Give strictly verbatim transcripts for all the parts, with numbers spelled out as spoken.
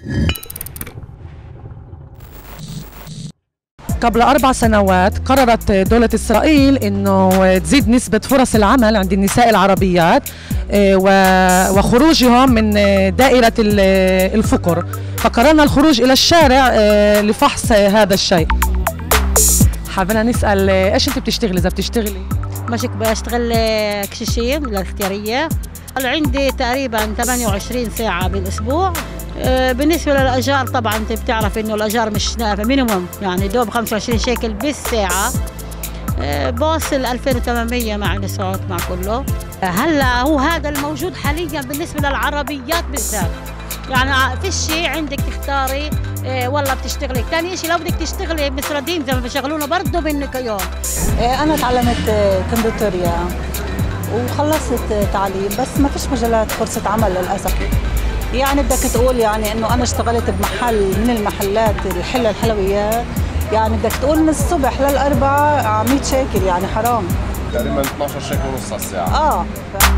قبل أربع سنوات قررت دولة إسرائيل أنه تزيد نسبة فرص العمل عند النساء العربيات وخروجهم من دائرة الفقر، فقررنا الخروج إلى الشارع لفحص هذا الشيء. حابين نسأل إيش أنت بتشتغلي؟ إذا بتشتغلي؟ ماشي، بشتغل كشيشين الاختيارية. عندي تقريبا ثمانية وعشرين ساعة بالأسبوع. بالنسبة للأجار طبعا أنت بتعرف إنه الأجار مش مينيموم، يعني دوب خمسة وعشرين شيكل بالساعة. بوصل ألفين وثمانمية مع الصوت مع كله. هلا هو هذا الموجود حاليا بالنسبة للعربيات بالذات، يعني في شيء عندك تختاري. إيه والله بتشتغلي. ثاني شيء لو بدك تشتغلي مصردين زي ما بيشغلونا برضه منك يوم. إيه أنا تعلمت كندوتوريا وخلصت تعليم، بس ما فيش مجالات فرصة عمل للأسف. يعني بدك تقول يعني إنه أنا اشتغلت بمحل من المحلات الحلة الحلويات، يعني بدك تقول من الصبح للأربعة مية شيكل، يعني حرام. تقريبا اثنعش شيكل ونص على الساعة. آه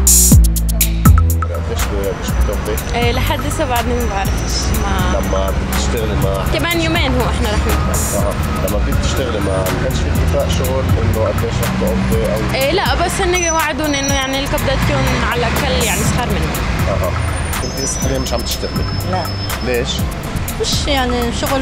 قديش قديش بتقبضي؟ إيه لحد هسه بعدني ما بعرفش. ما لما بتشتغلي ما كمان يومين هو احنا رح نقبض. اه لما بدك تشتغلي ما كانش في اتفاق شغل انه قديش رح تقبضي او إيه لا، بس هن وعدوني انه يعني القبضة تكون على الاقل يعني صغار منه. اه انت هسه حاليا مش عم تشتغلي؟ لا. ليش؟ مش يعني شغل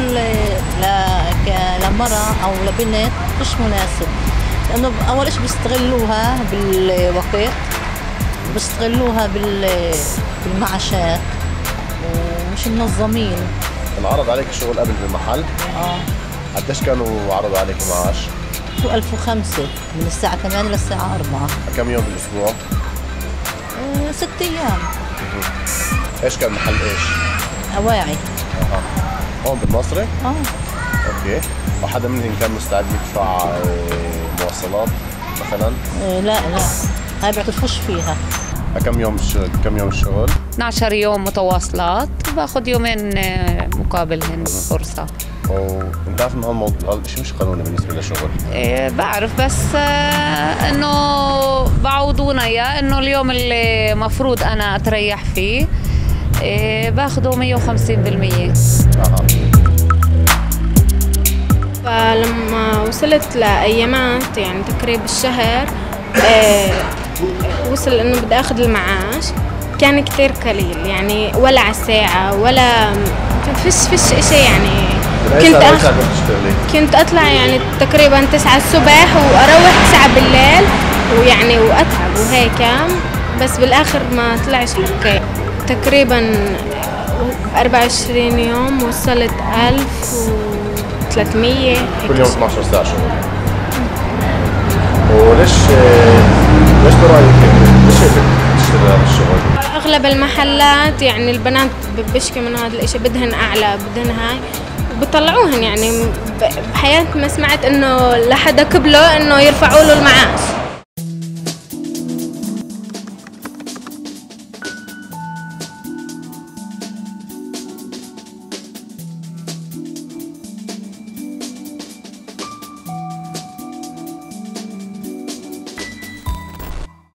لمرأة أو لبنت مش مناسب، لأنه أول شيء بيستغلوها بالوقت، بيستغلوها بالمعاشات ومش منظمين. انعرض عليك الشغل قبل بالمحل؟ اه. قديش كانوا عرضوا عليك معاش؟ شو ألف وخمسة من الساعة ثمانية للساعة أربعة. كم يوم بالأسبوع؟ اه ست أيام. ايش كان محل ايش؟ أواعي. اها. هون بالمصري؟ اه. اوكي، وحدا منهم كان مستعد يدفع مواصلات مثلا؟ اه لا لا، هاي بيعترفوش فيها. كم يوم الشغل؟ كم يوم الشغل؟ اثنعش يوم متواصلات، باخذ يومين مقابلهن فرصة. وانت عارف انه هالموضوع هالشيء مش قانوني بالنسبة للشغل؟ إيه بعرف، بس آه انه بعوضونا اياه انه اليوم اللي مفروض انا اتريح فيه إيه باخده مية وخمسين بالمية. اها. فلما وصلت لأيامات يعني تقريبا الشهر إيه وصل انه بدي اخذ المعاش، كان كتير قليل يعني ولا على الساعة ولا فيش فيش اشي يعني. كنت أخ... كنت اطلع يعني تقريبا تسعة الصبح واروح تسعة بالليل ويعني واتعب وهيك، بس بالاخر ما طلعش حكي. تقريبا أربعة وعشرين يوم وصلت ألف وثلاثمية. كل يوم اثنعش ساعة شغل. وليش ليش برايك ليش هيك بتشتغل هذا الشغل؟ اغلب المحلات يعني البنات بشكي من هذا الاشي، بدهن اعلى بدهن هاي وبطلعوهن، يعني بحياتي ما سمعت انه لحدا قبله انه يرفعوا له المعاش.